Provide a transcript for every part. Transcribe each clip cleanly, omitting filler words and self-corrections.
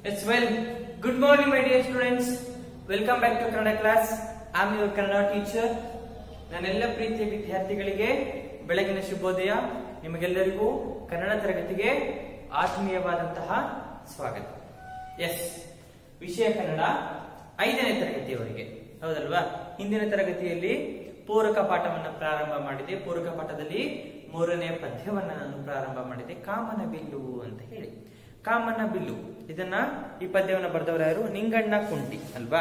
Yes, well, good morning, my dear students. Welcome back to Kannada class. I am your Kannada teacher. ನನ್ನೆಲ್ಲ ಪ್ರೀತಿಯ ವಿದ್ಯಾರ್ಥಿಗಳಿಗೆ ಬೆಳಗಿನ ಶುಭೋದಯ. ನಿಮಗೆಲ್ಲರಿಗೂ ಕನ್ನಡ ತರಗತಿಗೆ ಆತ್ಮೀಯವಾದಂತಹ ಸ್ವಾಗತ. ಎಸ್, ವಿಷಯ ಕನ್ನಡ 5ನೇ ತರಗತಿಯವರೆಗೆ, ಹೌದಲ್ವಾ? ಹಿಂದಿನ ತರಗತಿಯಲ್ಲಿ ಪೂರಕ ಪಾಠವನ್ನು ಪ್ರಾರಂಭ ಮಾಡಿದೆ. ಪೂರಕ ಪಾಠದಲ್ಲಿ 3ನೇ ಪದ್ಯವನ್ನ ನಾನು ಪ್ರಾರಂಭ ಮಾಡಿದೆ, ಕಾಮನ ಬಿಲ್ಲು ಅಂತ ಹೇಳಿ. ಕಾಮನ ಬಿಲ್ಲು, ಈ ಪದ್ಯವನ್ನು ಬರೆದವರು ಯಾರು? ನಿಂಗಣ್ಣ ಕುಂಟಿ ಅಲ್ವಾ?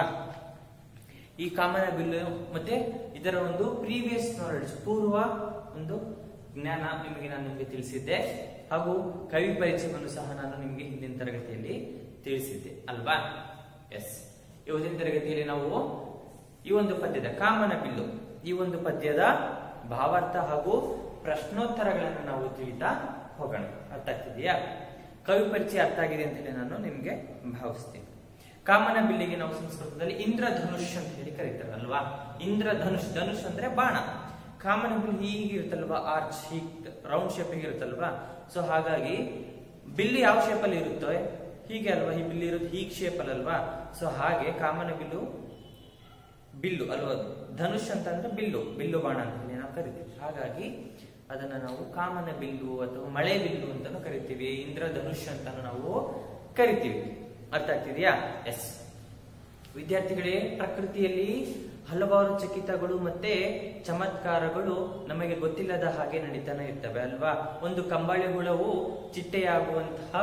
ಈ ಕಾಮನ ಬಿಲ್ಲು ಮತ್ತೆ ಇದರ ಒಂದು ಪ್ರೀವಿಯಸ್ ನಾಲೆಡ್ಜ್, ಪೂರ್ವ ಒಂದು ಜ್ಞಾನ ನಾನು ನಿಮಗೆ ತಿಳಿಸಿದ್ದೆ. ಹಾಗೂ ಕವಿ ಪರಿಚಯವನ್ನು ಸಹ ನಾನು ನಿಮಗೆ ಹಿಂದಿನ ತರಗತಿಯಲ್ಲಿ ತಿಳಿಸಿದ್ದೆ ಅಲ್ವಾ? ಎಸ್, ಇವತ್ತಿನ ತರಗತಿಯಲ್ಲಿ ನಾವು ಈ ಒಂದು ಪದ್ಯದ ಕಾಮನ ಬಿಲ್ಲು, ಈ ಒಂದು ಪದ್ಯದ ಭಾವಾರ್ಥ ಹಾಗೂ ಪ್ರಶ್ನೋತ್ತರಗಳನ್ನು ನಾವು ತಿಳಿತಾ ಹೋಗೋಣ. ಅರ್ಥ ಆಗ್ತಿದೆಯಾ? ಕವಿ ಪರಿಚಯ ಅರ್ಥ ಆಗಿದೆ ಅಂತ ಹೇಳಿ ನಾನು ನಿಮ್ಗೆ ಭಾವಿಸ್ತೀನಿ. ಕಾಮನ ಬಿಲ್ಲಿಗೆ ನಾವು ಸಂಸ್ಕೃತದಲ್ಲಿ ಇಂದ್ರಧನುಷ್ ಅಂತ ಹೇಳಿ ಕರೀತಾರೆ ಅಲ್ವಾ? ಇಂದ್ರಧನುಷ್, ಧನುಷ್ ಅಂದ್ರೆ ಬಾಣ. ಕಾಮನ ಬಿಲ್ಲು ಹೀಗಿರುತ್ತಲ್ವಾ, ಆರ್ಚ್, ಹೀಗ್ ರೌಂಡ್ ಶೇಪ್ ಇರುತ್ತಲ್ವಾ? ಸೊ ಹಾಗಾಗಿ ಬಿಲ್ಲು ಯಾವ ಶೇಪ್ ಅಲ್ಲಿ ಇರುತ್ತೆ? ಹೀಗೆ ಅಲ್ವಾ? ಈ ಬಿಲ್ಲು ಇರೋದು ಹೀಗ್ ಶೇಪ್ ಅಲ್ವಾ? ಸೊ ಹಾಗೆ ಕಾಮನ ಬಿಲ್ಲು ಬಿಲ್ಲು ಅಲ್ವಾ? ಧನುಷ್ ಅಂತ ಅಂದ್ರೆ ಬಿಲ್ಲು ಬಾಣ ಅಂತ ಹೇಳಿ ನಾವು ಕರಿತೀವಿ. ಹಾಗಾಗಿ ಅದನ್ನ ನಾವು ಕಾಮನ ಬಿಲ್ಲು ಅಥವಾ ಮಳೆ ಬಿಲ್ಲು ಅಂತಾನು ಕರಿತೀವಿ, ಇಂದ್ರಧನುಷ್ ಅಂತಾನು ನಾವು ಕರಿತೀವಿ. ಅರ್ಥ ಆಗ್ತಿದೆಯಾ? ಎಸ್ ವಿದ್ಯಾರ್ಥಿಗಳೇ, ಪ್ರಕೃತಿಯಲ್ಲಿ ಹಲವಾರು ಚಕಿತಗಳು ಮತ್ತೆ ಚಮತ್ಕಾರಗಳು ನಮಗೆ ಗೊತ್ತಿಲ್ಲದ ಹಾಗೆ ನಡೀತಾನೆ ಇರ್ತವೆ ಅಲ್ವಾ? ಒಂದು ಕಂಬಳಿ ಹುಳವು ಚಿಟ್ಟೆಯಾಗುವಂತಹ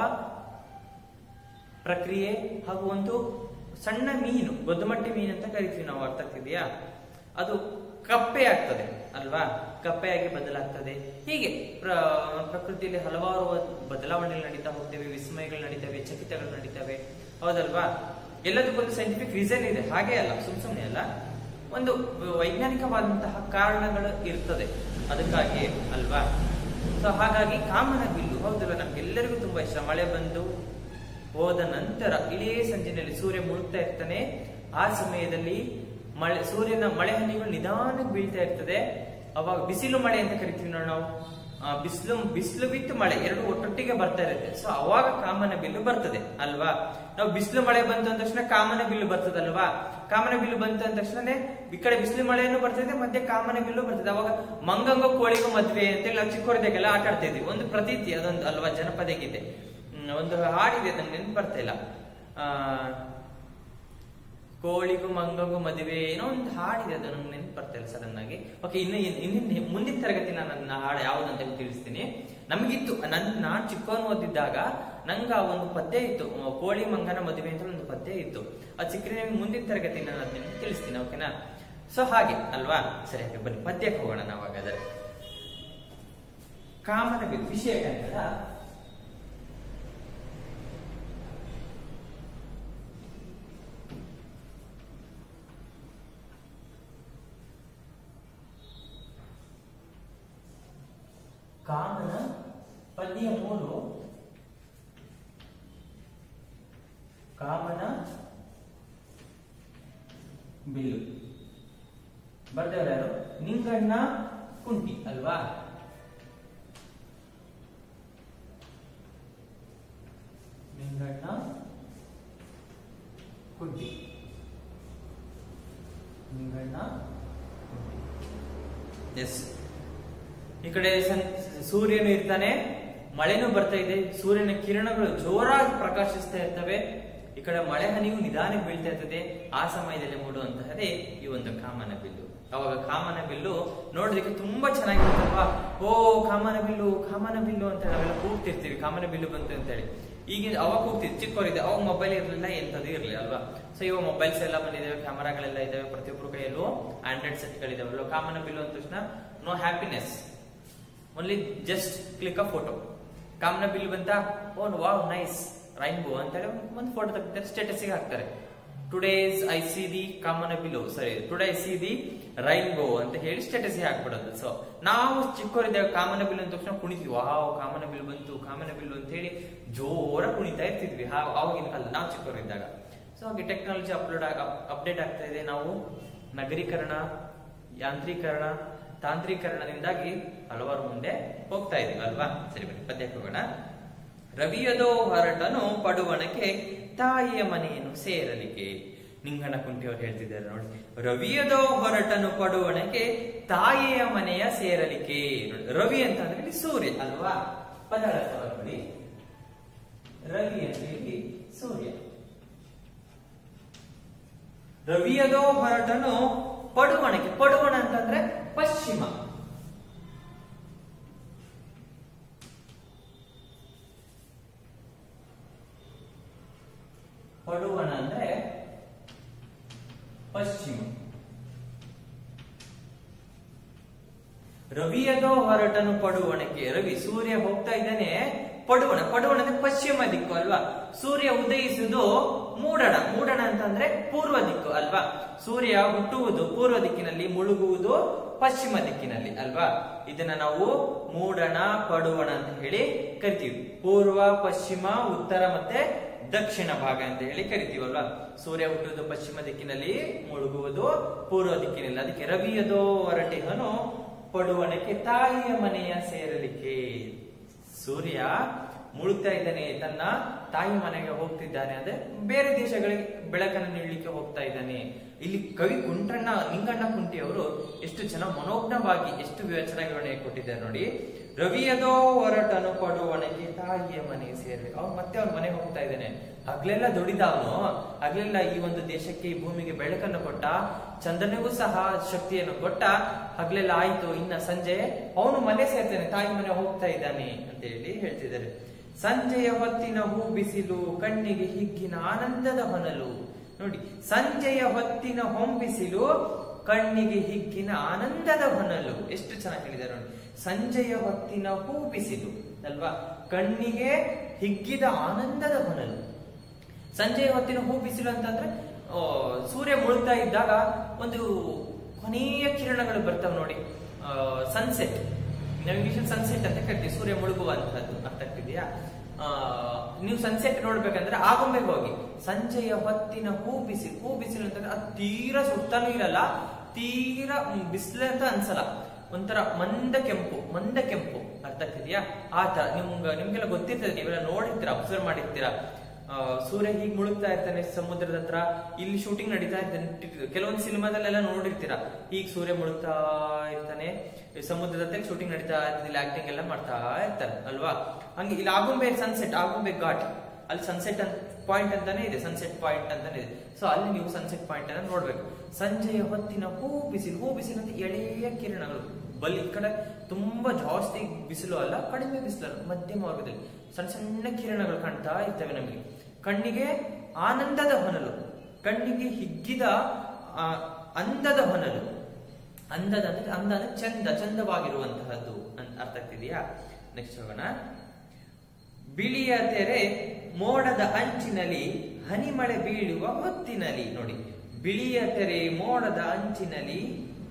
ಪ್ರಕ್ರಿಯೆ, ಹಾಗೂ ಒಂದು ಸಣ್ಣ ಮೀನು, ಗೊದ್ದಮಟ್ಟಿ ಮೀನು ಅಂತ ಕರಿತೀವಿ ನಾವು. ಅರ್ಥ ಆಗ್ತಿದೆಯಾ? ಅದು ಕಪ್ಪೆ ಆಗ್ತದೆ ಅಲ್ವಾ? ಕಪ್ಪೆಯಾಗಿ ಬದಲಾಗ್ತದೆ. ಹೀಗೆ ಪ್ರಕೃತಿಯಲ್ಲಿ ಹಲವಾರು ಬದಲಾವಣೆಗಳು ನಡೀತಾ ಹೋಗ್ತವೆ, ವಿಸ್ಮಯಗಳು ನಡೀತವೆ, ಚಕಿತಗಳು ನಡೀತವೆ, ಹೌದಲ್ವಾ? ಎಲ್ಲದಕ್ಕೊಂದು ಸೈಂಟಿಫಿಕ್ ರೀಸನ್ ಇದೆ, ಹಾಗೆ ಅಲ್ಲ, ಸುಮ್ಮನೆ ಅಲ್ಲ, ಒಂದು ವೈಜ್ಞಾನಿಕವಾದಂತಹ ಕಾರಣಗಳು ಇರ್ತದೆ ಅದಕ್ಕಾಗಿ ಅಲ್ವಾ? ಸೊ ಹಾಗಾಗಿ ಕಾಮನ ಬಿಲ್ಲು, ಹೌದಲ್ವಾ, ನಮ್ಗೆಲ್ಲರಿಗೂ ತುಂಬಾ ಇಷ್ಟ. ಮಳೆ ಬಂದು ಹೋದ ನಂತರ ಇಡೀ ಸಂಜೆಯಲ್ಲಿ ಸೂರ್ಯ ಮುಳುಗ್ತಾ ಇರ್ತಾನೆ. ಆ ಸಮಯದಲ್ಲಿ ಸೂರ್ಯನ ಮಳೆ ಹನಿಗಳು ನಿಧಾನಕ್ಕೆ ಬೀಳ್ತಾ ಇರ್ತದೆ. ಅವಾಗ ಬಿಸಿಲು ಮಳೆ ಅಂತ ಕರಿತೀವಿ ನಾವು. ಬಿಸಿಲು ಬಿತ್ತು ಮಳೆ ಎರಡು ಒಟ್ಟೊಟ್ಟಿಗೆ ಬರ್ತಾ ಇರುತ್ತೆ. ಸೊ ಅವಾಗ ಕಾಮನ ಬಿಲ್ಲು ಬರ್ತದೆ ಅಲ್ವಾ? ನಾವು ಬಿಸಿಲು ಮಳೆ ಬಂತು ಅಂದ ತಕ್ಷಣ ಕಾಮನ ಬಿಲ್ಲು ಬರ್ತದಲ್ವಾ? ಕಾಮನ ಬಿಲ್ಲು ಬಂತು ಅಂದ ತಕ್ಷಣ ಈ ಕಡೆ ಬಿಸಿಲು ಮಳೆಯನ್ನು ಬರ್ತದೆ, ಮತ್ತೆ ಕಾಮನ ಬಿಲ್ಲು ಬರ್ತದೆ. ಅವಾಗ ಮಂಗಂಗೋ ಕೋಳಿಗೋ ಮದ್ವೆ ಅಂತೇಳಿ ನಾವು ಚಿಕ್ಕವರಿದ್ದಾಗೆಲ್ಲ ಆಟ ಆಡ್ತಾ ಇದ್ವಿ. ಒಂದು ಪ್ರತೀತಿ ಅದೊಂದು ಅಲ್ವಾ, ಜನಪದ ಗೀತೆ. ಒಂದು ಹಾಡಿದೆ, ನಂಗೆ ನೆನಪು ಬರ್ತಾ ಇಲ್ಲ. ಕೋಳಿಗೂ ಮಂಗಗೂ ಮದುವೆ ಏನೋ ಒಂದು ಹಾಡಿದೆ, ಅದು ನಂಗೆ ನೆನಪು ಬರ್ತಾ ಇಲ್ಲ ಸಡನ್ ಆಗಿ. ಓಕೆ, ಮುಂದಿನ ತರಗತಿ ನಾನು ಹಾಡು ಯಾವ್ದಂತ ತಿಳಿಸ್ತೀನಿ. ನಮಗಿತ್ತು, ನಾನ್ ಚಿಕ್ಕವನು ಓದಿದ್ದಾಗ ನಂಗ ಒಂದು ಪದ್ಯ ಇತ್ತು, ಕೋಳಿ ಮಂಗನ ಮದುವೆ ಅಂತ ಒಂದು ಪದ್ಯ ಇತ್ತು. ಅದು ಸಿಕ್ಕರೆ ಮುಂದಿನ ತರಗತಿ ನಾನು ಅದನ್ನ ತಿಳಿಸ್ತೀನಿ, ಓಕೆನಾ? ಸೊ ಹಾಗೆ ಅಲ್ವಾ? ಸರಿ, ಹಾಗೆ ಬನ್ನಿ ಪದ್ಯಕ್ಕೆ ಹೋಗೋಣ ನಾವು. ಹಾಗಾದ್ರೆ ಕಾಮನ ಬಿಲ್ಲು ವಿಷಯ ಕನ್ನಡ. ಕಾಮನ ಪದ್ಯ 3, ಕಾಮನ ಬಿಲ್ಲು. ಬರ್ದವ್ರು ಯಾರು? ನಿಂಗಣ್ಣ ಕುಂಟಿ ಅಲ್ವಾ? ನಿಂಗಣ್ಣ ಕುಂಟಿ, ನಿಂಗಣ್ಣ ಕುಂಟಿ. ಎಸ್, ಈ ಕಡೆ ಸೂರ್ಯನು ಇರ್ತಾನೆ, ಮಳೆನೂ ಬರ್ತಾ ಇದೆ, ಸೂರ್ಯನ ಕಿರಣಗಳು ಜೋರಾಗಿ ಪ್ರಕಾಶಿಸ್ತಾ ಇರ್ತವೆ. ಈ ಕಡೆ ಮಳೆ ಹನಿಯು ನಿಧಾನಕ್ಕೆ ಬೀಳ್ತಾ ಇರ್ತದೆ. ಆ ಸಮಯದಲ್ಲಿ ಮೂಡುವಂತಹದೇ ಈ ಒಂದು ಕಾಮನ ಬಿಲ್ಲು. ಅವಾಗ ಕಾಮನ ಬಿಲ್ಲು ನೋಡೋದಕ್ಕೆ ತುಂಬಾ ಚೆನ್ನಾಗಿರುತ್ತಲ್ವಾ? ಓ ಕಾಮನ ಬಿಲ್ಲು ಅಂತ ನಾವೆಲ್ಲ ಕೂಗ್ತಿರ್ತೀವಿ, ಕಾಮನ ಬಿಲ್ಲು ಬಂತು ಅಂತ ಹೇಳಿ. ಈಗ ಅವಾಗ ಕೂಗ್ತಿದ್ವಿ, ಚಿಕ್ಕವರಿದೆ, ಅವಾಗ ಮೊಬೈಲ್ ಇರಲಿಲ್ಲ, ಎಂತದ್ದು ಇರಲಿಲ್ಲ ಅಲ್ವಾ? ಸೊ ಇವಾಗ ಮೊಬೈಲ್ಸ್ ಎಲ್ಲ ಬಂದಿದ್ದಾವೆ, ಕ್ಯಾಮರಾಗಳೆಲ್ಲ ಇದಾವೆ, ಪ್ರತಿಯೊಬ್ಬರು ಕೈಯಲ್ಲೂ ಆಂಡ್ರಾಯ್ಡ್ ಸೆಟ್ಗಳಿದಾವಲ್ವ. ಕಾಮನ ಬಿಲ್ಲು ಅಂದ ತಕ್ಷಣ no happiness, only just click a photo. ಕಾಮನ ಬಿಲ್ ಬಂತ, ಓ ವಾವ್ ನೈಸ್ ರೈನ್ಬೋ ಅಂತ ಹೇಳಿ ಒಂದು ಫೋಟೋ ತೆಗಿತಾರೆ, ಸ್ಟೇಟಸ್ಗೆ ಹಾಕ್ತಾರೆ. ಟುಡೇಸ್ ಐ ಸಿ ದಿ ಕಾಮನ ಬಿಲ್ಲು, ಸರಿ today I see the rainbow ಅಂತ ಹೇಳಿ ಸ್ಟೇಟಸ್ಗೆ ಹಾಕ್ಬಿಡೋದು. ಸೊ ನಾವು ಚಿಕ್ಕವರಿದ್ದಾಗ ಕಾಮನ ಬಿಲ್ಲು ಅಂದ ತಕ್ಷಣ ಕುಣಿತೀವಿ, ವಾವ್ ಕಾಮನ ಬಿಲ್ ಬಂತು, ಕಾಮನ ಬಿಲ್ಲು ಅಂತ ಹೇಳಿ ಜೋರ ಕುಣಿತಾ ಇರ್ತಿದ್ವಿ ಆವಾಗಿನ ಕಾಲ ನಾವು ಚಿಕ್ಕವರಿದ್ದಾಗ. ಸೊ ಹಾಗೆ ಟೆಕ್ನಾಲಜಿ ಅಪ್ಡೇಟ್ ಆಗ್ತಾ ಇದೆ. ನಾವು ನಗರೀಕರಣ, ಯಾಂತ್ರೀಕರಣ, ತಾಂತ್ರೀಕರಣದಿಂದಾಗಿ ಹಲವಾರು ಮುಂದೆ ಹೋಗ್ತಾ ಇದೀವಿ ಅಲ್ವಾ? ಸರಿ ಬನ್ನಿ ಪದ್ಯಕ್ಕೆ ಹೋಗೋಣ. ರವಿಯದೋ ಹೊರಟನು ಪಡುವಣಕ್ಕೆ ತಾಯಿಯ ಮನೆಯನ್ನು ಸೇರಲಿಕ್ಕೆ. ನಿಂಗಣ್ಣ ಕುಂಟಿಯವರು ಹೇಳ್ತಿದ್ದಾರೆ ನೋಡಿ, ರವಿಯದೋ ಹೊರಟನು ಪಡುವಣಕ್ಕೆ ತಾಯಿಯ ಮನೆಯ ಸೇರಲಿಕ್ಕೆ. ರವಿ ಅಂತ ಅಂದ್ರೆ ಇಲ್ಲಿ ಸೂರ್ಯ ಅಲ್ವಾ, ಪದಗಳ ನೋಡಿ, ರವಿ ಅಂದ್ರೆ ಇಲ್ಲಿ ಸೂರ್ಯ. ರವಿಯದೋ ಹೊರಟನು ಪಡುವಣಕ್ಕೆ, ಪಡುವಣ ಅಂತಂದ್ರೆ ಪಶ್ಚಿಮ, ಪಡುವಣ ಅಂದ್ರೆ ಪಶ್ಚಿಮ. ರವಿಯದೋ ಹೊರಟನು ಪಡುವಣಕ್ಕೆ, ರವಿ ಸೂರ್ಯ ಹೋಗ್ತಾ ಇದ್ದಾನೆ ಪಡುವಣ. ಪಡುವಣ ಅಂದ್ರೆ ಪಶ್ಚಿಮ ದಿಕ್ಕು ಅಲ್ವಾ. ಸೂರ್ಯ ಉದಯಿಸುವುದು ಮೂಡಣ, ಮೂಡಣ ಅಂತಂದ್ರೆ ಪೂರ್ವ ದಿಕ್ಕು ಅಲ್ವಾ. ಸೂರ್ಯ ಹುಟ್ಟುವುದು ಪೂರ್ವ ದಿಕ್ಕಿನಲ್ಲಿ, ಮುಳುಗುವುದು ಪಶ್ಚಿಮ ದಿಕ್ಕಿನಲ್ಲಿ ಅಲ್ವಾ. ಇದನ್ನ ನಾವು ಮೂಡಣ ಪಡುವಣ ಅಂತ ಹೇಳಿ ಕರಿತೀವಿ. ಪೂರ್ವ, ಪಶ್ಚಿಮ, ಉತ್ತರ ಮತ್ತೆ ದಕ್ಷಿಣ ಭಾಗ ಅಂತ ಹೇಳಿ ಕರಿತೀವಲ್ವಾ. ಸೂರ್ಯ ಹುಟ್ಟುವುದು ಪಶ್ಚಿಮ ದಿಕ್ಕಿನಲ್ಲಿ, ಮುಳುಗುವುದು ಪೂರ್ವ ದಿಕ್ಕಿನಲ್ಲಿ. ಅದಕ್ಕೆ ರವಿಯದೋ ಹೊರಟಿಹನು ಪಡುವಣಕ್ಕೆ ತಾಯಿಯ ಮನೆಯ ಸೇರಲಿಕ್ಕೆ. ಸೂರ್ಯ ಮುಳುಗ್ತಾ ಇದ್ದಾನೆ, ತನ್ನ ತಾಯಿ ಮನೆಗೆ ಹೋಗ್ತಿದ್ದಾನೆ ಅಂದ್ರೆ ಬೇರೆ ದೇಶಗಳಿಗೆ ಬೆಳಕನ್ನು ನೀಡಲಿಕ್ಕೆ ಹೋಗ್ತಾ ಇದ್ದಾನೆ. ಇಲ್ಲಿ ಕವಿ ನಿಂಗಣ್ಣ ಕುಂಟಿ ಅವರು ಎಷ್ಟು ಚೆನ್ನಾಗಿ ಮನೋಜ್ಞವಾಗಿ ಎಷ್ಟು ಚೆನ್ನಾಗಿ ವಿವರಣೆ ಕೊಟ್ಟಿದ್ದಾರೆ ನೋಡಿ. ರವಿಯದೋ ಹೊರಟನು ಪಡುವಣಕ್ಕೆ ತಾಯಿಯ ಮನೆಗೆ ಸೇರಬೇಕು. ಅವ್ನು ಮತ್ತೆ ಅವ್ನ ಮನೆಗೆ ಹೋಗ್ತಾ ಇದ್ದಾನೆ. ಹಗ್ಲೆಲ್ಲ ದುಡಿದ ಅವನು, ಹಗ್ಲೆಲ್ಲ ಈ ಒಂದು ದೇಶಕ್ಕೆ, ಈ ಭೂಮಿಗೆ ಬೆಳಕನ್ನು ಕೊಟ್ಟ, ಚಂದ್ರನಿಗೂ ಸಹ ಶಕ್ತಿಯನ್ನು ಕೊಟ್ಟ. ಹಗ್ಲೆಲ್ಲ ಆಯ್ತು, ಇನ್ನ ಸಂಜೆ ಅವನು ಮನೆ ಸೇರ್ತಾನೆ, ತಾಯಿ ಮನೆ ಹೋಗ್ತಾ ಇದ್ದಾನೆ ಅಂತ ಹೇಳಿ ಹೇಳ್ತಿದ್ದಾರೆ. ಸಂಜೆಯ ಹೊತ್ತಿನ ಹೂ ಬಿಸಿಲು ಕಣ್ಣಿಗೆ ಹಿಗ್ಗಿನ ಆನಂದದ ಹೊನಲು. ನೋಡಿ, ಸಂಜೆಯ ಹೊತ್ತಿನ ಹೊಂಬಿಸಿಲು ಕಣ್ಣಿಗೆ ಹಿಗ್ಗಿನ ಆನಂದದ ಹೊನಲು. ಎಷ್ಟು ಚೆನ್ನಾಗಿ ಹೇಳಿದ್ದಾರೆ ನೋಡಿ. ಸಂಜೆಯ ಹೊತ್ತಿನ ಹೂ ಬಿಸಿಲು ಅಲ್ವಾ, ಕಣ್ಣಿಗೆ ಹಿಗ್ಗಿದ ಆನಂದದ ಹೊನಲು. ಸಂಜೆಯ ಹೊತ್ತಿನ ಹೂ ಬಿಸಿಲು ಅಂತಂದ್ರೆ ಸೂರ್ಯ ಮುಳುಗ್ತಾ ಇದ್ದಾಗ ಒಂದು ಕೊನೆಯ ಕಿರಣಗಳು ಬರ್ತಾವ ನೋಡಿ, ಸನ್ಸೆಟ್. ನಾವು ಇಂಗ್ಲಿಷ್ ಸನ್ಸೆಟ್ ಅಂತ ಕರಿತೀವಿ, ಸೂರ್ಯ ಮುಳುಗುವಂತಹದ್ದು. ಅರ್ಥ ಆಗ್ತಿದೆಯಾ? ನೀವು ಸನ್ಸೆಟ್ ನೋಡ್ಬೇಕಂದ್ರೆ ಆಗುಂಬೆಗೆ ಹೋಗಿ. ಸಂಜೆಯ ಹೊತ್ತಿನ ಹೂ ಬಿಸಿಲು, ಹೂ ಬಿಸಿಲು ಅಂತಂದ್ರೆ ಅದು ತೀರಾ ಸುತ್ತಲೂ ಇರಲ್ಲ, ತೀರಾ ಬಿಸಿಲು ಅಂತ ಅನ್ಸಲ್ಲ, ಒಂಥರ ಮಂದ ಕೆಂಪು. ಅರ್ಥ ಆಗ್ತಿದ್ಯಾ? ಆ ತರ ನಿಮ್ಗೆಲ್ಲ ಗೊತ್ತಿರ್ತದೆ, ನೀವೆಲ್ಲ ನೋಡಿರ್ತೀರಾ, ಅಬ್ಸರ್ವ್ ಮಾಡಿರ್ತೀರಾ. ಸೂರ್ಯ ಹೀಗೆ ಮುಳುಗ್ತಾ ಇರ್ತಾನೆ ಸಮುದ್ರದ ಹತ್ರ. ಇಲ್ಲಿ ಶೂಟಿಂಗ್ ನಡೀತಾ ಇರ್ತಾನೆ, ಕೆಲವೊಂದು ಸಿನಿಮಾದಲ್ಲೆಲ್ಲ ನೋಡಿರ್ತೀರಾ. ಈಗ ಸೂರ್ಯ ಮುಳುಗ್ತಾ ಇರ್ತಾನೆ, ಸಮುದ್ರದ ಹತ್ರ ಶೂಟಿಂಗ್ ನಡೀತಾ ಇರ್ತದೆ, ಆಕ್ಟಿಂಗ್ ಎಲ್ಲ ಮಾಡ್ತಾ ಇರ್ತಾರೆ ಅಲ್ವಾ. ಹಂಗೆ ಇಲ್ಲಿ ಆಗುಂಬೆ ಸನ್ಸೆಟ್, ಆಗುಂಬೆ ಘಾಟ್, ಅಲ್ಲಿ ಸನ್ಸೆಟ್ ಪಾಯಿಂಟ್ ಅಂತಾನೆ ಇದೆ, ಸನ್ಸೆಟ್ ಪಾಯಿಂಟ್ ಅಂತಾನೆ ಇದೆ. ಸೊ ಅಲ್ಲಿ ನೀವು ಸನ್ಸೆಟ್ ಪಾಯಿಂಟ್ ಅನ್ನ ನೋಡ್ಬೇಕು. ಸಂಜೆಯ ಹೊತ್ತಿನ ಹೂ ಬಿಸಿಲು ಅಂತ ಎಳೆಯ ಕಿರಣಗಳು. ಈ ಕಡೆ ತುಂಬಾ ಜಾಸ್ತಿ ಬಿಸಿಲು ಅಲ್ಲ, ಕಡಿಮೆ ಬಿಸಿಲು, ಮಧ್ಯಮ ವರ್ಗದಲ್ಲಿ ಸಣ್ಣ ಕಿರಣಗಳು ಕಾಣ್ತಾ ಇರ್ತವೆ ನಮಗೆ. ಕಣ್ಣಿಗೆ ಆನಂದದ ಹೊನಲು, ಕಣ್ಣಿಗೆ ಹಿಗ್ಗಿದ ಅಂದದ ಹೊನಲು. ಅಂದ ಅಂದ್ರೆ ಚಂದವಾಗಿರುವಂತಹದ್ದು ಅಂತ ಅರ್ಥ ಆಗ್ತಿದೆಯಾ? ನೆಕ್ಸ್ಟ್ ಹೋಗೋಣ. ಬಿಳಿಯ ತೆರೆ ಮೋಡದ ಅಂಚಿನಲ್ಲಿ ಹನಿಮಳೆ ಬೀಳುವ ಹೊತ್ತಿನಲ್ಲಿ. ನೋಡಿ, ಬಿಳಿಯ ತೆರೆ ಮೋಡದ ಅಂಚಿನಲ್ಲಿ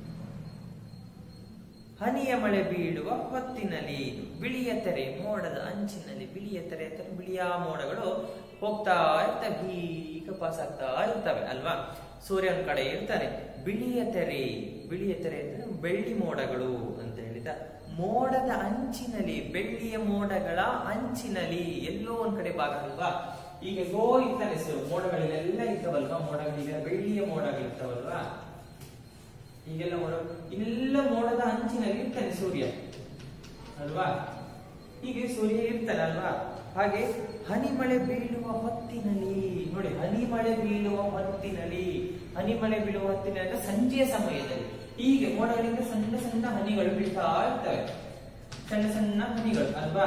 ಹನಿಯ ಮಳೆ ಬೀಳುವ ಹೊತ್ತಿನಲ್ಲಿ. ಬಿಳಿಯ ತೆರೆ ಮೋಡದ ಅಂಚಿನಲ್ಲಿ, ಬಿಳಿಯ ತೆರೆ ಅಂತ ಬಿಳಿಯ ಮೋಡಗಳು ಹೋಗ್ತಾ ಇರ್ತವೆ, ಹೀಗೆ ಪಾಸ್ ಆಗ್ತಾ ಇರ್ತವೆ ಅಲ್ವಾ. ಸೂರ್ಯ ಒಂದ್ ಕಡೆ ಇರ್ತಾನೆ. ಬಿಳಿಯ ತೆರೆ ಅಂದ್ರೆ ಬೆಳ್ಳಿ ಮೋಡಗಳು ಅಂತ ಹೇಳಿದ. ಮೋಡದ ಅಂಚಿನಲ್ಲಿ, ಬೆಳ್ಳಿಯ ಮೋಡಗಳ ಅಂಚಿನಲ್ಲಿ, ಎಲ್ಲೋ ಒಂದ್ ಕಡೆ ಭಾಗ ಅಲ್ವಾ. ಈಗ ಇರ್ತಾನೆ ಮೋಡಗಳೆಲ್ಲ ಇರ್ತಾವಲ್ವಾ, ಮೋಡಗಳಿಗೆ ಬೆಳ್ಳಿಯ ಮೋಡಗಳಿರ್ತಾವಲ್ವಾ, ಈಗೆಲ್ಲ ಇಲ್ಲೆಲ್ಲ ಮೋಡದ ಅಂಚಿನಲ್ಲಿ ಇರ್ತಾನೆ ಸೂರ್ಯ ಅಲ್ವಾ. ಹೀಗೆ ಸೂರ್ಯ ಇರ್ತಾನೆ ಅಲ್ವಾ. ಹಾಗೆ ಹನಿಮಳೆ ಬೀಳುವ ಹೊತ್ತಿನಲ್ಲಿ. ನೋಡಿ, ಹನಿಮಳೆ ಬೀಳುವ ಹೊತ್ತಿನಲ್ಲಿ ಅಂದ್ರೆ ಸಂಜೆಯ ಸಮಯದಲ್ಲಿ ಹೀಗೆ ಮೋಡಗಳಿಂದ ಸಣ್ಣ ಹನಿಗಳು ಬೀಳ್ತಾ ಇರ್ತವೆ, ಸಣ್ಣ ಹನಿಗಳು ಅಲ್ವಾ.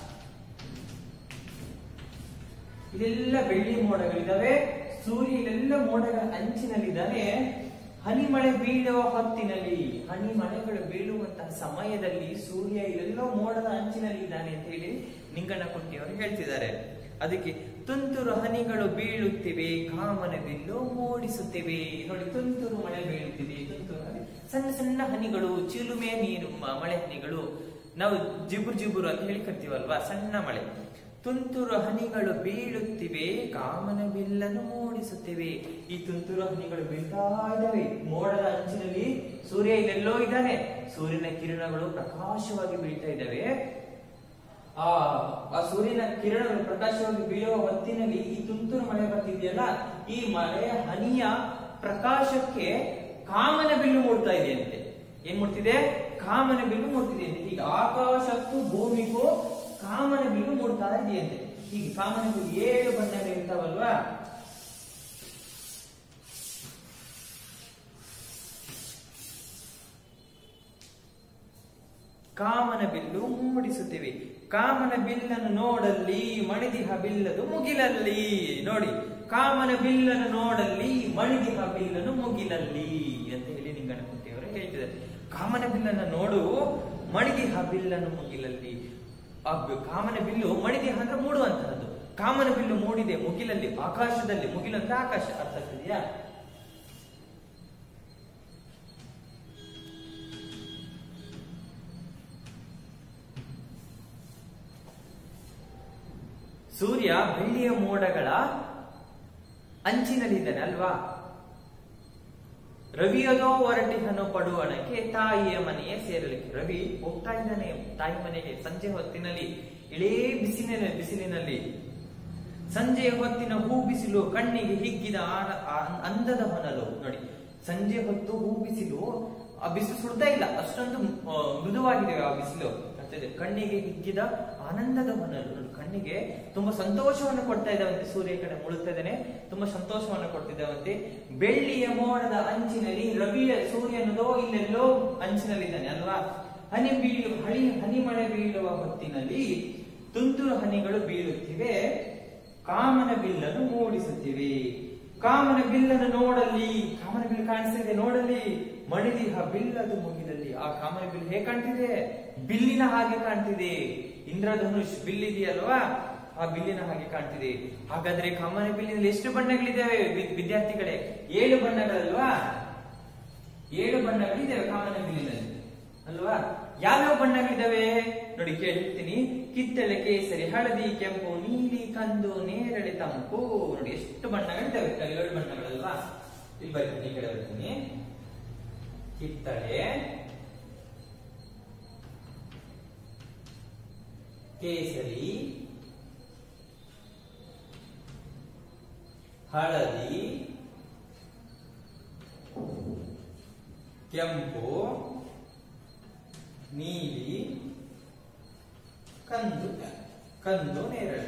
ಇದೆಲ್ಲ ಬೆಳ್ಳಿ ಮೋಡಗಳಿದಾವೆ. ಸೂರ್ಯ ಇಲ್ಲೆಲ್ಲ ಮೋಡಗಳ ಅಂಚಿನಲ್ಲಿದ್ದಾನೆ. ಹನಿಮಳೆ ಬೀಳುವ ಹೊತ್ತಿನಲ್ಲಿ, ಹನಿಮಳೆಗಳು ಬೀಳುವಂತಹ ಸಮಯದಲ್ಲಿ ಸೂರ್ಯ ಇಲ್ಲೆಲ್ಲೋ ಮೋಡದ ಅಂಚಿನಲ್ಲಿ ಇದ್ದಾನೆ ಅಂತ ಹೇಳಿ ನಿಂಗಣ್ಣ ಕುಂಟಿಯವರು ಹೇಳ್ತಿದ್ದಾರೆ. ಅದಕ್ಕೆ ತುಂತುರು ಹನಿಗಳು ಬೀಳುತ್ತಿವೆ, ಕಾಮನ ಬಿಲ್ಲು ಮೂಡಿಸುತ್ತಿವೆ. ನೋಡಿ, ತುಂತುರು ಮಳೆ ಬೀಳುತ್ತಿದೆ, ಸಣ್ಣ ಹನಿಗಳು, ಚಿಲುಮೆ ನೀರು, ಮಳೆ ಹನಿಗಳು. ನಾವು ಜಿಬುರು ಅಂತ ಹೇಳಿ ಕರಿತೀವಲ್ವಾ, ಸಣ್ಣ ಮಳೆ. ತುಂತುರು ಹನಿಗಳು ಬೀಳುತ್ತಿವೆ, ಕಾಮನ ಬಿಲ್ಲನ್ನು ಮೂಡಿಸುತ್ತಿವೆ. ಈ ತುಂತುರು ಹನಿಗಳು ಬೀಳ್ತಾ ಇದ್ದಾವೆ ಮೋಡದ ಅಂಚಿನಲ್ಲಿ. ಸೂರ್ಯ ಇಲ್ಲೆಲ್ಲೋ ಇದ್ದಾನೆ, ಸೂರ್ಯನ ಕಿರಣಗಳು ಪ್ರಕಾಶವಾಗಿ ಬೀಳ್ತಾ ಇದ್ದಾವೆ. ಆ ಸೂರ್ಯನ ಕಿರಣಗಳು ಪ್ರಕಾಶವಾಗಿ ಬೀಳುವ ಹೊತ್ತಿನಲ್ಲಿ ಈ ತುಂತುರು ಮಳೆ ಬರ್ತಿದೆಯಲ್ಲ, ಈ ಮಳೆಯ ಹನಿಯ ಪ್ರಕಾಶಕ್ಕೆ ಕಾಮನ ಬಿಲ್ಲು ಮೂಡ್ತಾ ಇದೆಯಂತೆ. ಏನ್ ಮೂಡ್ತಿದೆ? ಕಾಮನ ಬಿಲ್ಲು ಮೂಡ್ತಿದೆ ಅಂತೆ. ಈಗ ಆಕಾಶಕ್ಕೂ ಭೂಮಿಗೂ ಕಾಮನ ಬಿಲ್ಲು ಮೂಡ್ತಾ ಇದೆಯಂತೆ. ಹೀಗೆ ಕಾಮನ ಬಿಲ್ಲು 7 ಬಣ್ಣಗಳಿರ್ತಾವಲ್ವಾ, ಕಾಮನ ಬಿಲ್ಲು ಮೂಡಿಸುತ್ತೇವೆ. ಕಾಮನ ಬಿಲ್ಲನ್ನು ನೋಡಲ್ಲಿ ಮಣಿದಿಹ ಬಿಲ್ಲದು ಮುಗಿಲಲ್ಲಿ. ನೋಡಿ, ಕಾಮನ ಬಿಲ್ಲನ್ನು ನೋಡಲ್ಲಿ ಮಣಿದಿಹ ಬಿಲ್ಲನ್ನು ಮುಗಿಲಲ್ಲಿ ಅಂತ ಹೇಳಿ ನಿಂಗನಕುಂಟಿಯವರು ಹೇಳ್ತಿದ್ದಾರೆ. ಕಾಮನ ಬಿಲ್ಲನ್ನು ನೋಡು, ಮಣಿದಿಹ ಬಿಲ್ಲನ್ನು ಮುಗಿಲಲ್ಲಿ. ಕಾಮನ ಬಿಲ್ಲು ಮಣಿದಿಹ ಅಂದ್ರೆ ಮೂಡುವಂತಹದ್ದು. ಕಾಮನ ಬಿಲ್ಲು ಮೂಡಿದೆ ಮುಗಿಲಲ್ಲಿ, ಆಕಾಶದಲ್ಲಿ. ಮುಗಿಲು ಅಂತ ಆಕಾಶ, ಅರ್ಥ ಆಗ್ತಿದೆಯಾ? ಸೂರ್ಯ ಬೆಳ್ಳಿಯ ಮೋಡಗಳ ಅಂಚಿನಲ್ಲಿದ್ದಾನೆ ಅಲ್ವಾ. ರವಿಯದೋ ಹೊರಟಿಹನು ಪಡುವಣಕ್ಕೆ ತಾಯಿಯ ಮನೆಯೇ ಸೇರಲಿಕ್ಕೆ. ರವಿ ಹೋಗ್ತಾ ಇದ್ದಾನೆ ತಾಯಿ ಮನೆಗೆ ಸಂಜೆ ಹೊತ್ತಿನಲ್ಲಿ, ಇಳೇ ಬಿಸಿಲಿನಲ್ಲಿ. ಸಂಜೆಯ ಹೊತ್ತಿನ ಹೂ ಬಿಸಿಲು ಕಣ್ಣಿಗೆ ಹಿಗ್ಗಿದ ಅಂದದ ಹೊನಲು. ನೋಡಿ, ಸಂಜೆ ಹೊತ್ತು ಹೂ ಬಿಸಿಲು, ಆ ಬಿಸಿಲು ಸುಡ್ತಾ ಇಲ್ಲ, ಅಷ್ಟೊಂದು ಮೃದುವಾಗಿದೆ ಆ ಬಿಸಿಲು. ಕಣ್ಣಿಗೆ ಹಿಗ್ಗಿದ ಆನಂದದ ಹೊನಲು. ಕಣ್ಣಿಗೆ ತುಂಬಾ ಸಂತೋಷವನ್ನು ಕೊಡ್ತಾ ಇದ್ದಾವಂತೆ. ಸೂರ್ಯ ಕಡೆ ಮುಳುಗ್ತಾ ಇದ್ದಾನೆ, ತುಂಬಾ ಸಂತೋಷವನ್ನು ಕೊಡ್ತಿದ್ದಾವಂತೆ. ಬೆಳ್ಳಿಯ ಮೋಡದ ಅಂಚಿನಲ್ಲಿ ರವಿಯ ಸೂರ್ಯನದೋ ಇಲ್ಲೆಲ್ಲೋ ಅಂಚಿನಲ್ಲಿದ್ದಾನೆ ಅಲ್ವಾ. ಹನಿ ಮಳೆ ಬೀಳುವ ಹೊತ್ತಿನಲ್ಲಿ ತುಂತುರು ಹನಿಗಳು ಬೀಳುತ್ತಿವೆ, ಕಾಮನ ಬಿಲ್ಲನ್ನು ಮೂಡಿಸುತ್ತಿವೆ. ಕಾಮನ ಬಿಲ್ಲನ್ನು ನೋಡಲ್ಲಿ, ಕಾಮನ ಬಿಲ್ಲು ಕಾಣಿಸ್ತಿದೆ ನೋಡಲ್ಲಿ, ಮಣಿದಿಹ ಬಿಲ್ಲದು ಮುಗಿಲಲ್ಲಿ. ಆ ಕಾಮನ ಬಿಲ್ಲು ಹೇಗೆ ಕಾಣ್ತಿದೆ? ಬಿಲ್ಲಿನ ಹಾಗೆ ಕಾಣ್ತಿದೆ. ಇಂದ್ರಧನುಷ್ ಬಿಲ್ಲಿದೆಯಲ್ವಾ, ಆ ಬಿಲ್ಲಿನ ಹಾಗೆ ಕಾಣ್ತಿದೆ. ಹಾಗಾದ್ರೆ ಕಾಮನ ಬಿಲ್ಲಿನಲ್ಲಿ ಎಷ್ಟು ಬಣ್ಣಗಳಿದ್ದಾವೆ ವಿದ್ಯಾರ್ಥಿಗಳೇ? 7 ಬಣ್ಣಗಳಲ್ವಾ? 7 ಬಣ್ಣಗಳಿದ್ದಾವೆ ಕಾಮನ ಬಿಲ್ಲಿನಲ್ಲಿ ಅಲ್ವಾ. ಯಾವ್ಯಾವ ಬಣ್ಣಗಳಿದ್ದಾವೆ ನೋಡಿ, ಕೇಳ್ತೀನಿ. ಕಿತ್ತಳೆ, ಕೇಸರಿ, ಹಳದಿ, ಕೆಂಪು, ನೀಲಿ, ಕಂದು, ನೇರಳೆ, ತಂಪು. ನೋಡಿ ಎಷ್ಟು ಬಣ್ಣಗಳಿದ್ದಾವೆ. 7 ಬಣ್ಣಗಳಲ್ವಾ. ಇಲ್ಲಿ ಬರ್ತೀನಿ, ಈ ಕಡೆ ಬರ್ತೀನಿ. ಕಿತ್ತಳೆ, ಕೇಸರಿ, ಹಳದಿ, ಕೆಂಪು, ನೀಲಿ, ಕಂದು, ನೇರಳೆ.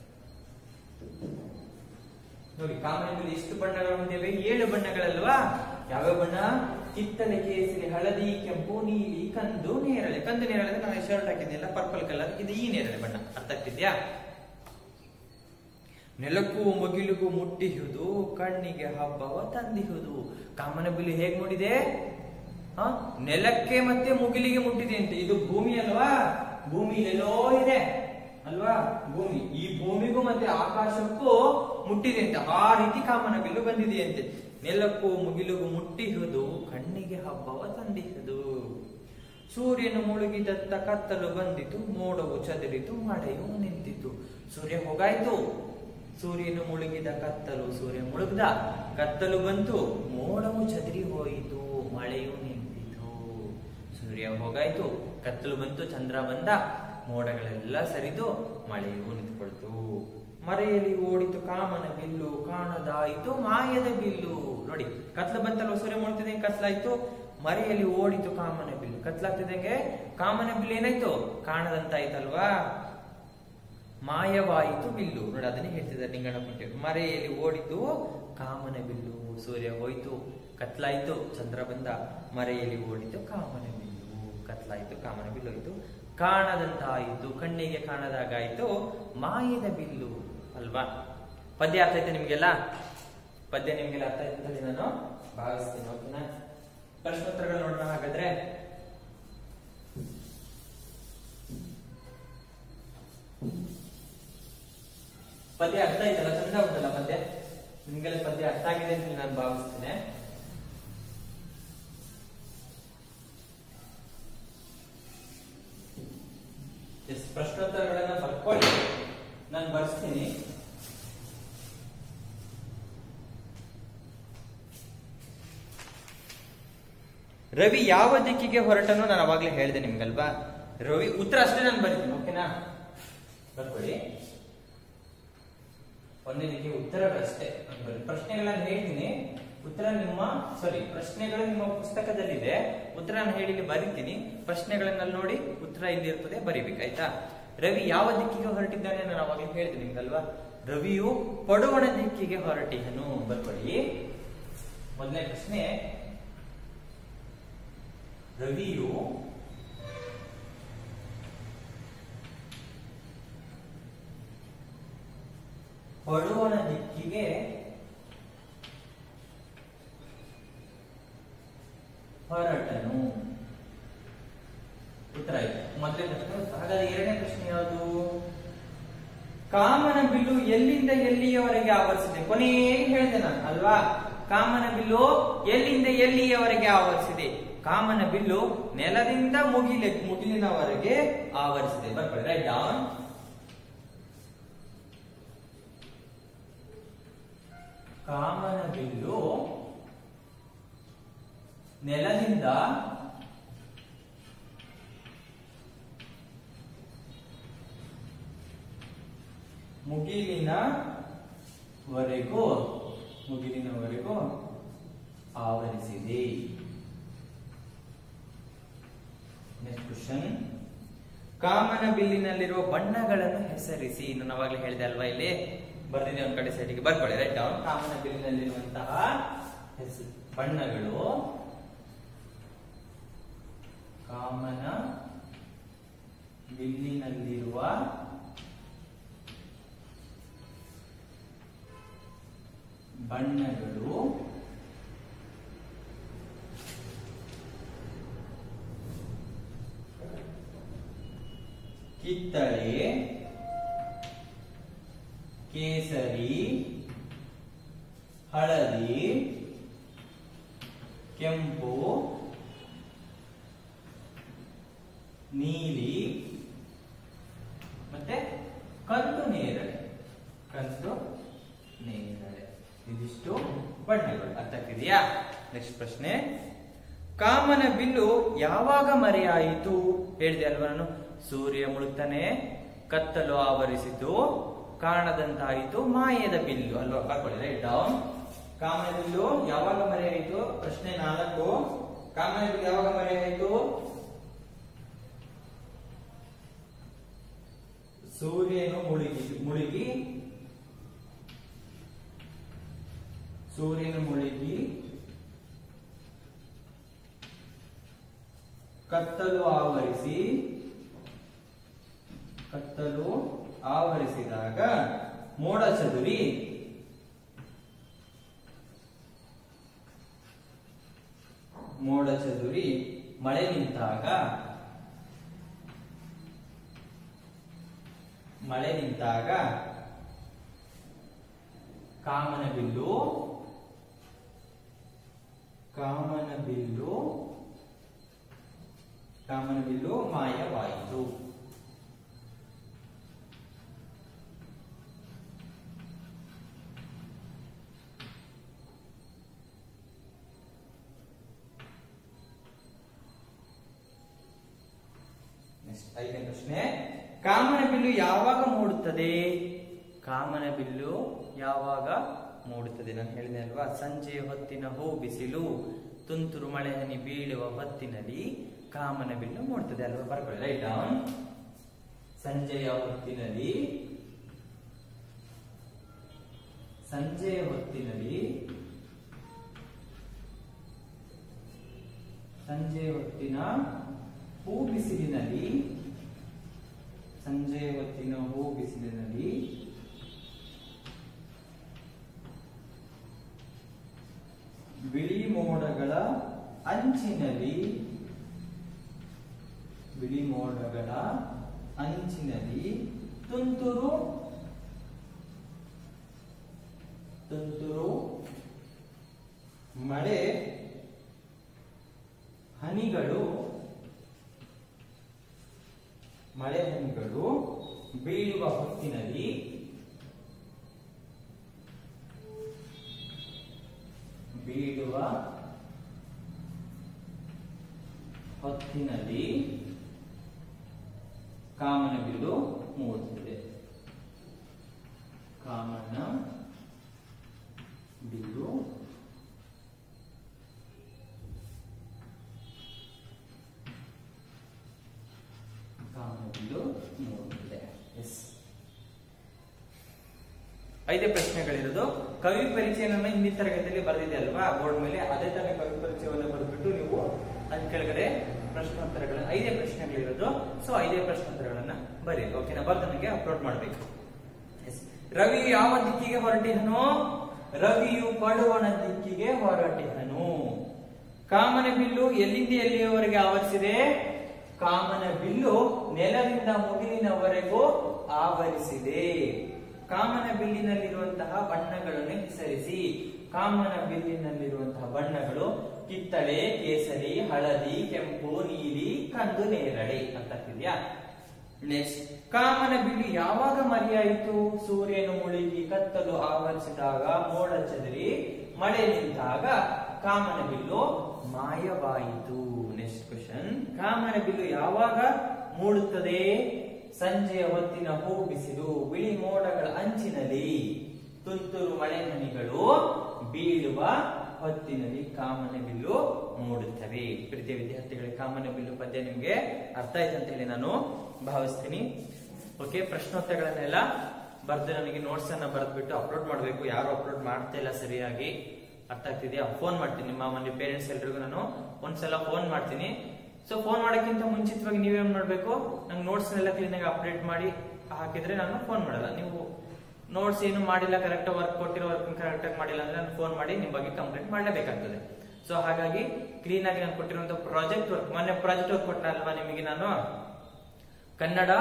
ನೋಡಿ ಕಾಮನ ಬಿಲ್ಲು ಎಷ್ಟು ಬಣ್ಣಗಳು ಹೊಂದಿವೆ? 7 ಬಣ್ಣಗಳಲ್ವಾ. ಯಾವ್ಯಾವ ಬಣ್ಣ? ಕಿತ್ತಳೆ, ಕೇಸರಿ, ಹಳದಿ, ಕೆಂಪು, ನೀಲಿ, ಕಂದು, ನೇರಳೆ. ಕಂದು ನೇರಳೆ ನಾನು ಶರ್ಟ್ ಹಾಕಿದ್ದೆಲ್ಲ ಪರ್ಪಲ್ ಕಲರ್, ಇದು ಈ ನೇರಳೆ ಬಣ್ಣ. ಅರ್ಥ ಆಗ್ತಿದ್ಯಾ? ನೆಲಕ್ಕೂ ಮುಗಿಲಿಗೂ ಮುಟ್ಟಿಹುದು, ಕಣ್ಣಿಗೆ ಹಬ್ಬವ ತಂದಿಹುದು. ಕಾಮನ ಬಿಲ್ಲು ಹೇಗ್ ಮೂಡಿದೆ? ನೆಲಕ್ಕೆ ಮತ್ತೆ ಮುಗಿಲಿಗೆ ಮುಟ್ಟಿದೆ ಅಂತೆ. ಇದು ಭೂಮಿ ಅಲ್ವಾ, ಭೂಮಿ ಎಲ್ಲೋ ಇದೆ ಅಲ್ವಾ. ಭೂಮಿ, ಈ ಭೂಮಿಗೂ ಮತ್ತೆ ಆಕಾಶಕ್ಕೂ ಮುಟ್ಟಿದೆ ಅಂತೆ. ಆ ರೀತಿ ಕಾಮನ ಬಿಲ್ಲು ಬಂದಿದೆಯಂತೆ. ನೆಲಕ್ಕೂ ಮುಗಿಲಿಗೂ ಮುಟ್ಟಿಹುದು, ಕಣ್ಣಿಗೆ ಹಬ್ಬವ ತಂದಿಹುದು. ಸೂರ್ಯನು ಮುಳುಗಿದತ್ತ ಕತ್ತಲು ಬಂದಿತು, ಮೋಡವು ಚದುರಿತು, ಮಳೆಯು ನಿಂತಿತು. ಸೂರ್ಯ ಹೋಗಾಯ್ತು, ಸೂರ್ಯನು ಮುಳುಗಿದ ಕತ್ತಲು, ಸೂರ್ಯ ಮುಳುಗ್ದ, ಕತ್ತಲು ಬಂತು, ಮೋಡವು ಚದುರಿ ಹೋಯಿತು, ಮಳೆಯು ನಿಂತಿತು. ಸೂರ್ಯ ಹೋಗಾಯ್ತು, ಕತ್ತಲು ಬಂತು, ಚಂದ್ರ ಬಂದ, ಮೋಡಗಳೆಲ್ಲ ಸರಿದು ಮಳೆಯು ನಿಂತುಕೊಳ್ತು. ಮರೆಯಲ್ಲಿ ಓಡಿತು ಕಾಮನ ಬಿಲ್ಲು, ಕಾಣದಾಯಿತು ಮಾಯದ ಬಿಲ್ಲು. ನೋಡಿ ಕತ್ಲು ಬಂತಲ್ವ, ಸೂರ್ಯ ಮುಳುಗ್ತಿದೆ, ಕತ್ಲಾಯ್ತು, ಮರೆಯಲ್ಲಿ ಓಡಿತು ಕಾಮನ ಬಿಲ್ಲು. ಕತ್ಲಾಗ್ತಿದಂಗೆ ಕಾಮನ ಬಿಲ್ಲು ಏನಾಯ್ತು? ಕಾಣದಂತಾಯ್ತಲ್ವಾ. ಮಾಯವಾಯಿತು ಬಿಲ್ಲು. ನೋಡಿ ಅದನ್ನೇ ಹೇಳ್ತಿದ್ದಾರೆ ನಿಂಗನಕುಂಟೆ. ಮರೆಯಲ್ಲಿ ಓಡಿತು ಕಾಮನ ಬಿಲ್ಲು. ಸೂರ್ಯ ಹೋಯ್ತು, ಕತ್ಲಾಯ್ತು, ಚಂದ್ರ ಬಂದ, ಮರೆಯಲ್ಲಿ ಓಡಿತು ಕಾಮನ ಬಿಲ್ಲು. ಕತ್ಲಾಯ್ತು, ಕಾಮನ ಬಿಲ್ಲು ಹೋಯ್ತು, ಕಾಣದಂತಾಯಿತು, ಕಣ್ಣಿಗೆ ಕಾಣದಾಗಾಯ್ತು ಮಾಯದ ಬಿಲ್ಲು ಅಲ್ವಾ. ಪದ್ಯ ಅರ್ಥ ಆಯ್ತಾ ನಿಮ್ಗೆಲ್ಲ? ಪದ್ಯ ನಿಮ್ಗೆಲ್ಲ ಅರ್ಥ ಆಯ್ತು ಅಂತ ನಾನು ಭಾವಿಸ್ತೀನಿ. ಓಕೆನಾ? ಪ್ರಶ್ನೋತ್ತರಗಳು ನೋಡೋಣ ಹಾಗಾದ್ರೆ. ಪದ್ಯ ಅರ್ಥ ಆಯ್ತಲ್ಲ? ಚಂದ ಉಂಟಲ್ಲ ಪದ್ಯ? ನಿಮ್ಗೆಲ್ಲ ಪದ್ಯ ಅರ್ಥ ಆಗಿದೆ ಅಂತ ನಾನು ಭಾವಿಸ್ತೇನೆ. ಪ್ರಶ್ನೋತ್ತರಗಳನ್ನ ಬರ್ಕೊಳ್ಳಿ, ನಾನು ಬರ್ಸ್ತೀನಿ. ರವಿ ಯಾವ ದಿಕ್ಕಿಗೆ ಹೊರಟನು ನಾನು ಅವಾಗ್ಲೇ ಹೇಳಿದೆ ನಿಮ್ಗಲ್ವಾ. ರವಿ ಉತ್ತರ ಅಷ್ಟೇ ನಾನು ಬರ್ತೀನಿ. ಓಕೆನಾ? ಬರ್ಕೊಳ್ಳಿ. ಒಂದನೇದಕ್ಕೆ ಉತ್ತರಗಳಷ್ಟೇ. ಪ್ರಶ್ನೆಗಳನ್ನ ಹೇಳ್ತೀನಿ, ಉತ್ತರ ಪ್ರಶ್ನೆಗಳು ನಿಮ್ಮ ಪುಸ್ತಕದಲ್ಲಿದೆ. ಉತ್ತರ ನಾನು ಹೇಳಿ ಬರೀತೀನಿ, ಪ್ರಶ್ನೆಗಳನ್ನ ನೋಡಿ ಉತ್ತರ ಇಲ್ಲಿ ಇರ್ತದೆ, ಬರೀಬೇಕಾಯ್ತಾ. ರವಿ ಯಾವ ದಿಕ್ಕಿಗೆ ಹೊರಟಿದ್ದಾನೆ ನಾನು ಅವಾಗಲೇ ಹೇಳಿದ್ದೀನಿ ನಿಮ್ಗಲ್ವಾ. ರವಿಯು ಪಡುವಣ ದಿಕ್ಕಿಗೆ ಹೊರಟಿದನು. ಬರ್ಕೊಳ್ಳಿ. ಮೊದಲನೇ ಪ್ರಶ್ನೆ, ರವಿಯು ಪಡುವಣ ದಿಕ್ಕಿಗೆ ಹೊರಟನು. ಉತ್ತರ ಆಯ್ತು. ಮೊದಲನೇ ಪ್ರಶ್ನೆ. ಹಾಗಾದ್ರೆ ಎರಡನೇ ಪ್ರಶ್ನೆ ಯಾವುದು? ಕಾಮನ ಬಿಲ್ಲು ಎಲ್ಲಿಂದ ಎಲ್ಲಿಯವರೆಗೆ ಆವರಿಸಿದೆ? ಕೊನೆಗೆ ಹೇಳಿದೆ ನಾನು ಅಲ್ವಾ, ಕಾಮನ ಬಿಲ್ಲು ಎಲ್ಲಿಂದ ಎಲ್ಲಿಯವರೆಗೆ ಆವರಿಸಿದೆ? ಕಾಮನ ಬಿಲ್ಲು ನೆಲದಿಂದ ಮುಗಿಲಿನವರೆಗೆ ಆವರಿಸಿದೆ. ಬರ್ಕೊಳ್ಳಿ, ರೈಟ್ ಡೌನ್. ಕಾಮನ ಬಿಲ್ಲು ನೆಲದಿಂದ ಮುಗಿಲಿನವರೆಗೂ ಆವರಿಸಿದೆ. ನೆಕ್ಸ್ಟ್ ಕ್ವಶನ್, ಕಾಮನ ಬಿಲ್ಲಿನಲ್ಲಿರುವ ಬಣ್ಣಗಳನ್ನು ಹೆಸರಿಸಿ. ನಾನು ಅವಾಗಲೇ ಹೇಳಿದೆ ಅಲ್ವಾ, ಇಲ್ಲಿ ಬರ್ದಿದೆ ಒಂದ್ ಕಡೆ ಸೈಡಿಗೆ, ಬರ್ಕೊಳ್ಳಿ, ರೈಟ್ ಡೌನ್. ಕಾಮನ ಬಿಲ್ಲಿನಲ್ಲಿರುವಂತಹ ಬಣ್ಣಗಳು. ಕಾಮನ ಬಿಲ್ಲಿನಲ್ಲಿರುವ ಬಣ್ಣಗಳು ಕಿತ್ತಳೆ, ಕೇಸರಿ, ಹಳದಿ, ಕೆಂಪು, ನೀಲಿ ಮತ್ತೆ ಕಂದು ನೇರಳೆ. ಇದಿಷ್ಟು ಬಣ್ಣಗಳು. ಅರ್ಥಕ್ಕಿದೆಯಾ? ನೆಕ್ಸ್ಟ್ ಪ್ರಶ್ನೆ, ಕಾಮನ ಬಿಲ್ಲು ಯಾವಾಗ ಮರೆಯಾಯಿತು? ಹೇಳಿದೆ ಅಲ್ವಾ ನಾನು, ಸೂರ್ಯ ಮುಳುಗ್ತಾನೆ, ಕತ್ತಲು ಆವರಿಸಿತು, ಕಾಣದಂತಾಯಿತು, ಮಾಯದ ಬಿಲ್ಲು ಅಲ್ವಾ. ಬರ್ಕೊಳ್ಳಿ, ರೈಟ್ ಡೌನ್. ಕಾಮನ ಬಿಲ್ಲು ಯಾವಾಗ ಮರೆಯಾಯಿತು? ಪ್ರಶ್ನೆ 4. ಕಾಮನ ಬಿಲ್ಲು ಯಾವಾಗ ಮರೆಯಾಯಿತು? ಸೂರ್ಯನು ಮುಳುಗಿ ಕತ್ತಲು ಆವರಿಸಿದಾಗ ಮೋಡ ಚದುರಿ ಮಳೆ ನಿಂತಾಗ ಕಾಮನ ಬಿಲ್ಲು ಮಾಯವಾಯಿತು. ಐದನೇ ಪ್ರಶ್ನೆ, ಕಾಮನ ಬಿಲ್ಲು ಯಾವಾಗ ಮೂಡುತ್ತದೆ? ಕಾಮನ ಬಿಲ್ಲು ಯಾವಾಗ ಮೂಡುತ್ತದೆ? ನಾನು ಹೇಳಿದೆ ಅಲ್ವಾ, ಸಂಜೆಯ ಹೊತ್ತಿನ ಹೂ ಬಿಸಿಲು, ತುಂತುರು ಮಳೆ ಹನಿ ಬೀಳುವ ಹೊತ್ತಿನಲ್ಲಿ ಕಾಮನ ಬಿಲ್ಲು ಮೂಡುತ್ತದೆ ಅಲ್ವಾ. ಬರ್ಕೊಳ್ಳಿ, ರೈಟ್ ಡೌನ್. ಸಂಜೆಯ ಹೊತ್ತಿನಲ್ಲಿ ಹೊತ್ತಿನ ಹೂ ಬಿಸಿಲಿನಲ್ಲಿ ಬಿಳಿ ಮೋಡಗಳ ಅಂಚಿನಲ್ಲಿ ತುಂತುರು ಮಳೆ ಹನಿಗಳು ಬೀಳುವ ಹೊತ್ತಿನಲ್ಲಿ ಕಾಮನ ಬಿಲ್ಲು ಮೂಡುತ್ತದೆ. ಕಾಮನ ಬಿಲ್ಲು ಮೂಡುತ್ತದೆ. ಎಸ್, 5 ಪ್ರಶ್ನೆಗಳಿರೋದು. ಕವಿ ಪರಿಚಯನ ಹಿಂದಿನ ತರಗತಿಯಲ್ಲಿ ಬರೆದಿದೆ ಅಲ್ವಾ ಬೋರ್ಡ್ ಮೇಲೆ, ಅದೇ ತರ ಕವಿ ಪರಿಚಯವನ್ನು ಬರೆದ್ಬಿಟ್ಟು ನೀವು ಅದ್ ಕೆಳಗಡೆ ಪ್ರಶ್ನೋತ್ತರಗಳನ್ನ 5 ಪ್ರಶ್ನೆಗಳಿರೋದು. ಸೊ 5 ಪ್ರಶ್ನೋತ್ತರಗಳನ್ನ ಬರೀರಿ. ಓಕೆನಾ? ಬರ್ದು ನನಗೆ ಅಪ್ಲೋಡ್ ಮಾಡ್ಬೇಕು. ರವಿಯು ಯಾವ ದಿಕ್ಕಿಗೆ ಹೊರಟಿಹನು? ರವಿಯು ಪಡುವಣ ದಿಕ್ಕಿಗೆ ಹೊರಟಿಹನು. ಕಾಮನ ಬಿಲ್ಲು ಎಲ್ಲಿಂದ ಎಲ್ಲಿಯವರೆಗೆ ಆವರಿಸಿದೆ? ಕಾಮನ ಬಿಲ್ಲು ನೆಲದಿಂದ ಮುಗಿಲಿನವರೆಗೂ ಆವರಿಸಿದೆ. ಕಾಮನ ಬಿಲ್ಲಿನಲ್ಲಿರುವಂತಹ ಬಣ್ಣಗಳನ್ನು ಹೆಸರಿಸಿ. ಕಾಮನ ಬಿಲ್ಲಿನಲ್ಲಿರುವಂತಹ ಬಣ್ಣಗಳು ಕಿತ್ತಳೆ, ಕೇಸರಿ, ಹಳದಿ, ಕೆಂಪು, ನೀಲಿ, ಕಂದು, ನೇರಳೆ ಅಂತ ಇದೆಯಾ? ನೆಕ್ಸ್ಟ್, ಕಾಮನ ಬಿಲ್ಲು ಯಾವಾಗ ಮರೆಯಾಯಿತು? ಸೂರ್ಯನು ಮುಳುಗಿ ಕತ್ತಲು ಆವರಿಸಿದಾಗ, ಮೋಡ ಚದರಿ ಮಳೆ ನಿಂತಾಗ ಕಾಮನ ಬಿಲ್ಲು ಮಾಯವಾಯಿತು. ನೆಕ್ಸ್ಟ್ ಕ್ವೆಶ್ಚನ್, ಕಾಮನ ಬಿಲ್ಲು ಯಾವಾಗ ಮೂಡುತ್ತದೆ? ಸಂಜೆಯ ಹೊತ್ತಿನ ಹೂ ಬಿಸಿಲು, ಬಿಳಿ ಮೋಡಗಳ ಅಂಚಿನಲ್ಲಿ ತುಂತುರು ಮಳೆ ಹನಿಗಳು ಬೀಳುವ ಹೊತ್ತಿನಲ್ಲಿ ಕಾಮನ ಬಿಲ್ಲು ಮೂಡುತ್ತವೆ. ಪ್ರೀತಿಯ ವಿದ್ಯಾರ್ಥಿಗಳಿಗೆ ಕಾಮನ ಬಿಲ್ಲು ಪದ್ಯ ನಿಮ್ಗೆ ಅರ್ಥ ಆಯ್ತು ಅಂತ ಹೇಳಿ ನಾನು ಭಾವಿಸ್ತೀನಿ. ಓಕೆ, ಪ್ರಶ್ನೋತ್ತರಗಳನ್ನೆಲ್ಲ ಬರ್ದು ನನಗೆ ನೋಟ್ಸ್ ಅನ್ನ ಬರೆದ್ಬಿಟ್ಟು ಅಪ್ಲೋಡ್ ಮಾಡಬೇಕು. ಯಾರು ಅಪ್ಲೋಡ್ ಮಾಡ್ತಾ ಇಲ್ಲ ಸರಿಯಾಗಿ, ಅರ್ಥ ಆಗ್ತಿದ್ಯಾ? ಫೋನ್ ಮಾಡ್ತೀನಿ ನಿಮ್ಮ ಮನೆ ಪೇರೆಂಟ್ಸ್ ಎಲ್ರಿಗೂ ನಾನು ಒಂದ್ಸಲ ಫೋನ್ ಮಾಡ್ತೀನಿ. ಸೊ ಫೋನ್ ಮಾಡೋಕ್ಕಿಂತ ಮುಂಚಿತವಾಗಿ ನೀವೇನ್ ಮಾಡ್ಬೇಕು, ನಂಗೆ ನೋಟ್ಸ್ ನೆಲ್ಲ ಕ್ಲೀನ್ ಆಗಿ ಅಪ್ಡೇಟ್ ಮಾಡಿ ಹಾಕಿದ್ರೆ ನಾನು ಫೋನ್ ಮಾಡಲ್ಲ. ನೀವು ನೋಟ್ಸ್ ಏನು ಮಾಡಿಲ್ಲ, ಕರೆಕ್ಟ್ ವರ್ಕ್ ಕೊಟ್ಟಿರೋ ವರ್ಕ್ ಕರೆಕ್ಟ್ ಆಗಿ ಮಾಡಿಲ್ಲ ಅಂದ್ರೆ ನಾನು ಫೋನ್ ಮಾಡಿ ನಿಮ್ ಬಗ್ಗೆ ಕಂಪ್ಲೇಂಟ್ ಮಾಡಲೇಬೇಕಾಗ್ತದೆ. ಸೊ ಹಾಗಾಗಿ ಕ್ಲೀನ್ ಆಗಿ ನಾನು ಕೊಟ್ಟಿರುವಂತ ಪ್ರಾಜೆಕ್ಟ್ ವರ್ಕ್, ಮೊನ್ನೆ ಪ್ರಾಜೆಕ್ಟ್ ವರ್ಕ್ ಕೊಟ್ಟನಲ್ವಾ ನಿಮಗೆ ನಾನು, ಕನ್ನಡ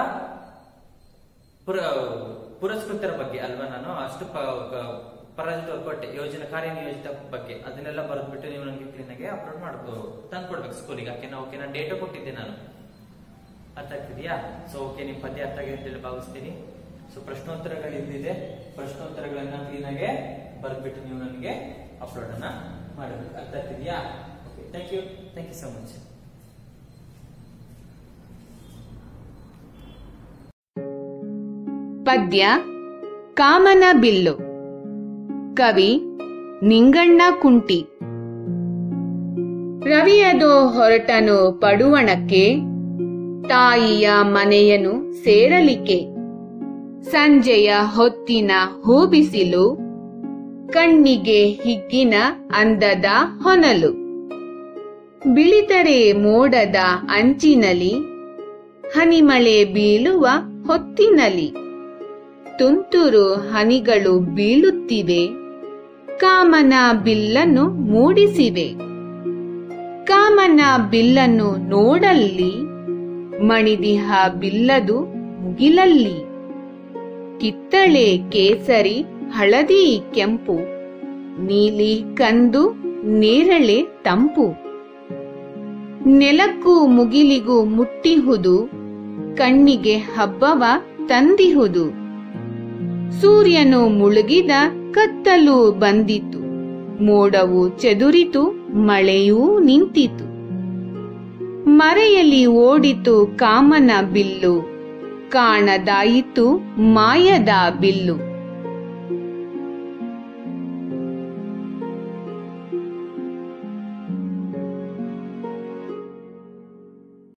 ಪುರಸ್ಕೃತರ ಬಗ್ಗೆ ಅಲ್ವಾ, ನಾನು ಅಷ್ಟು ಪ್ರಾಜೆಕ್ಟ್ ವರ್ಕ್ ಕೊಟ್ಟೆ, ಯೋಜನೆ ಕಾರ್ಯನಿಯೋಜಿತ ಬಗ್ಗೆ. ಅದನ್ನೆಲ್ಲ ಬರೆದ್ಬಿಟ್ಟು ನೀವು ನನಗೆ ಕ್ಲೀನ್ ಆಗಿ ಅಪ್ಲೋಡ್ ಮಾಡ್ಬೋದು, ತಂದು ಕೊಡ್ಬೇಕು ಸ್ಕೂಲಿಗೆ. ಓಕೆ, ನಾನು ಡೇಟಾ ಕೊಟ್ಟಿದ್ದೆ ನಾನು, ಅರ್ಥ ಆಗ್ತಿದ್ಯಾ? ಸೊ ಓಕೆ, ನಿಮ್ ಪದ್ಯ ಅರ್ಥ ಆಗಿದೆ ಅಂತ ಭಾವಿಸ್ತೀನಿ. ಸೊ ಪ್ರಶ್ನೋತ್ತರಗಳು ಇಲ್ಲಿದೆ, ಪ್ರಶ್ನೋತ್ತರಗಳನ್ನ ಕ್ಲೀನ್ ಆಗಿ ಬರೆದ್ಬಿಟ್ಟು ನೀವು ನನಗೆ ಅಪ್ಲೋಡ್ ಅನ್ನ ಮಾಡಬೇಕು. ಅರ್ಥ ಆಗ್ತಿದ್ಯಾ? Okay, thank you so much. ಪದ್ಯ ಕಾಮನ ಬಿಲ್ಲು. ಕವಿ ನಿಂಗಣ್ಣ ಕುಂಟಿ. ರವಿಯದೋ ಹೊರಟನು ಪಡುವಣಕ್ಕೆ, ತಾಯಿಯ ಮನೆಯನು ಸೇರಲಿಕ್ಕೆ. ಸಂಜೆಯ ಹೊತ್ತಿನ ಹೂಬಿಸಿಲು, ಕಣ್ಣಿಗೆ ಹಿಗ್ಗಿನ ಅಂದದ ಹೊನಲು. ಬಿಳಿತರೆ ಮೋಡದ ಅಂಚಿನಲಿ, ಹನಿಮಳೆ ಬೀಳುವ ಹೊತ್ತಿನಲಿ. ತುಂತುರು ಹನಿಗಳು ಬೀಳುತ್ತಿವೆ, ಕಾಮನ ಬಿಲ್ಲನ್ನು ಮೂಡಿಸಿವೆ. ಕಾಮನ ಬಿಲ್ಲನ್ನು ನೋಡಲ್ಲಿ, ಮಣಿದಿಹ ಬಿಲ್ಲದು ಮುಗಿಲಲ್ಲಿ. ಕಿತ್ತಳೆ, ಕೇಸರಿ, ಹಳದಿ, ಕೆಂಪು, ನೀಲಿ, ಕಂದು, ನೇರಳೆ ತಂಪು. ನೆಲಕ್ಕೂ ಮುಗಿಲಿಗೂ ಮುಟ್ಟಿಹುದು, ಕಣ್ಣಿಗೆ ಹಬ್ಬವ ತಂದಿಹುದು. ಸೂರ್ಯನು ಮುಳುಗಿದ ಕತ್ತಲು ಬಂದಿತು, ಮೋಡವು ಚದುರಿತು, ಮಳೆಯೂ ನಿಂತಿತು. ಮರೆಯಲ್ಲಿ ಓಡಿತು ಕಾಮನ ಬಿಲ್ಲು, ಕಾಣದಾಯಿತು ಮಾಯದ ಬಿಲ್ಲು.